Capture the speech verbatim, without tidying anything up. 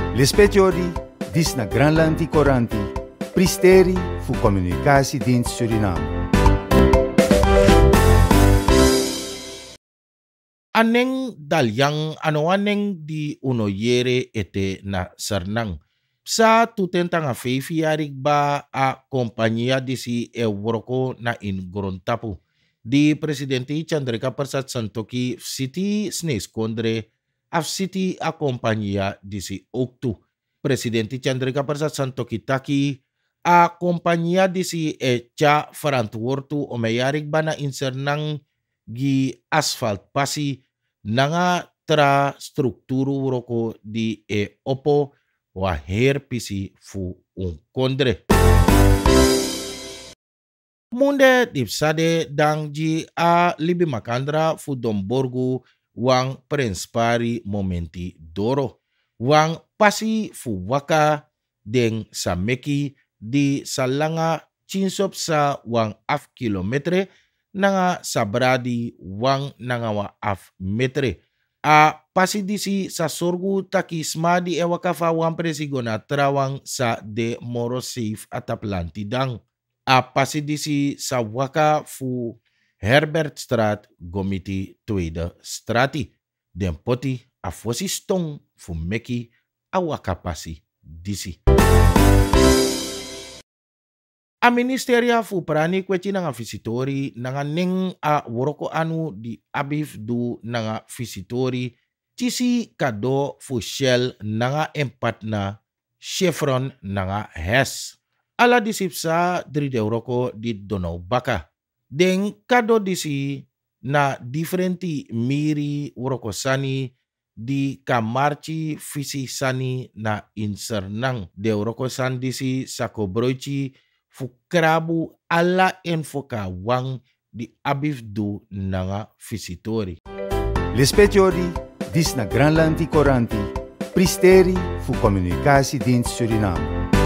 L'espetiori, dis na Granlandi Coranti, pristeri fu Communicatiedienst Suriname. Aneng dalyang ano aneng di unoyere ete na sarnang. Sa tutenta nga feifiarig ba a kompanya di si Euroko na ingrontapu. Di Presidente Chandrika Persat Santoki City Snes Kondre af City a kompanya di si Oktu. Presidente Chandrika Persat Santoki Taki a kompanya di si Echa Farantwortu o mayarig ba na insernang gi asphalt pasi nanga tra strukturu roko di e opo wa her pisi fu un kondre. Munde dipsade dangji a libi makandra fu domborgu wang prenspari momenti doro. Wang pasi fu waka deng sameki di salanga chinsop sa wang af kilometre nanga sabradi wang nanga wa af metre. A pasidisi sa sorgu takisma di ewakafa wang presigona trawang sa de moro safe ataplantidang. A pasidisi sa waka fu Herbert Straat gomiti tweede strati. Den poti a fosi stong fu meki a waka pasi disi. A ministeria fu prani kwechi nga visitori nga ning a woroko anu di abif du nga visitori tisi kado fu Shell nga empat na Chevron nga Hess. Ala disipsa dri de woroko di donaw baka. Den kado disi na differenti miri woroko sani di kamarchi visi sani na insernang. De woroko san disi sakobroichi fu krabu ala enfoka wang di abif du nga visitori. L'espetiori, dis na Granlandi Coranti, pristeri fu Communicatiedienst Suriname.